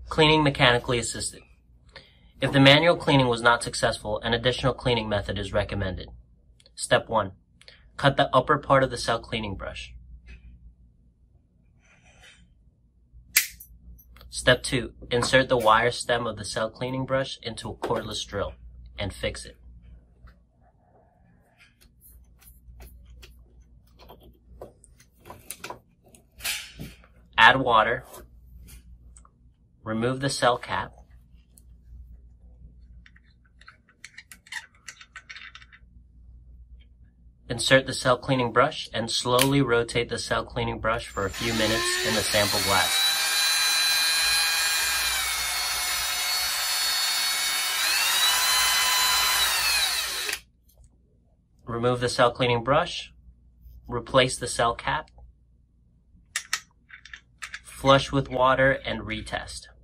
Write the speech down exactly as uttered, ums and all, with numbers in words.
Cleaning mechanically assisted. If the manual cleaning was not successful, an additional cleaning method is recommended. Step one. Cut the upper part of the cell cleaning brush. Step two. Insert the wire stem of the cell cleaning brush into a cordless drill and fix it. Add water. Remove the cell cap. Insert the cell cleaning brush and slowly rotate the cell cleaning brush for a few minutes in the sample glass. Remove the cell cleaning brush, replace the cell cap, flush with water, and retest.